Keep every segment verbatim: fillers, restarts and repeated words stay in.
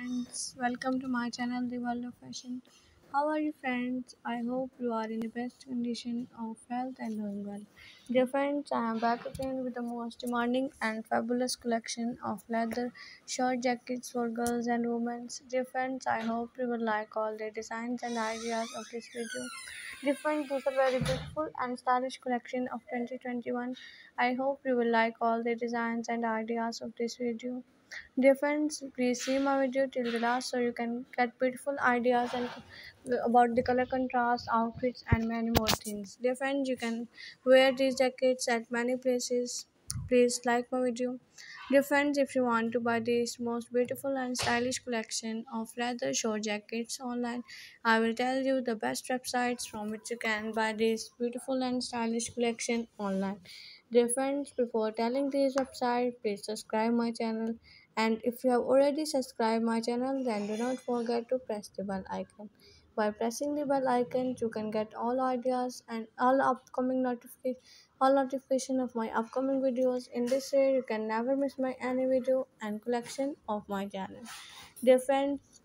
friends, welcome to my channel The World of Fashion. How are you friends? I hope you are in the best condition of health and doing well. Dear friends, I am back again with the most demanding and fabulous collection of leather short jackets for girls and women. Dear friends, I hope you will like all the designs and ideas of this video. Dear friends, this is a very beautiful and stylish collection of twenty twenty-one. I hope you will like all the designs and ideas of this video. Dear friends, please see my video till the last so you can get beautiful ideas and about the color contrast, outfits, and many more things. Dear friends, you can wear these jackets at many places. Please like my video. Dear friends, if you want to buy this most beautiful and stylish collection of leather short jackets online, I will tell you the best websites from which you can buy this beautiful and stylish collection online. Dear friends, before telling this website, please subscribe my channel, and if you have already subscribed my channel, then do not forget to press the bell icon. By pressing the bell icon, you can get all ideas and all upcoming notification all notification of my upcoming videos. In this way, you can never miss my any video and collection of my channel. Dear friends,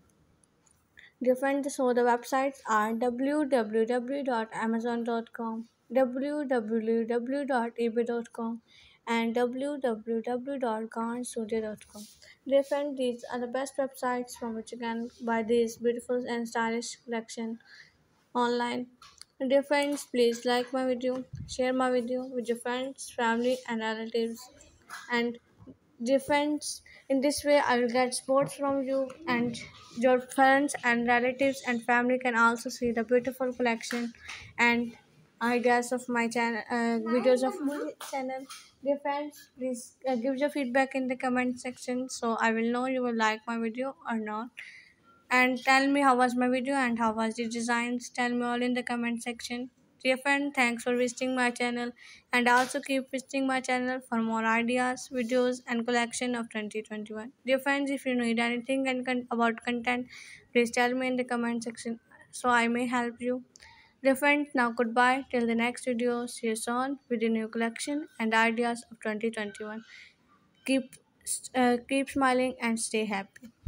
Different so the websites are w w w dot amazon dot com, w w w dot ebay dot com, and w w w dot garn studio dot com. Different these are the best websites from which you can buy this beautiful and stylish collection online. Dear friends, please like my video, share my video with your friends, family, and relatives, and difference. In this way, I will get support from you, and your friends and relatives and family can also see the beautiful collection and ideas of my channel, uh, videos of my channel. Dear friends, please uh, give your feedback in the comment section so I will know you will like my video or not. And tell me how was my video and how was the designs. Tell me all in the comment section. Dear friend, thanks for visiting my channel, and also keep visiting my channel for more ideas, videos, and collection of twenty twenty-one. Dear friends, if you need anything and con- about content, please tell me in the comment section so I may help you. Dear friends, now goodbye till the next video. See you soon with a new collection and ideas of twenty twenty-one. Keep uh, keep smiling and stay happy.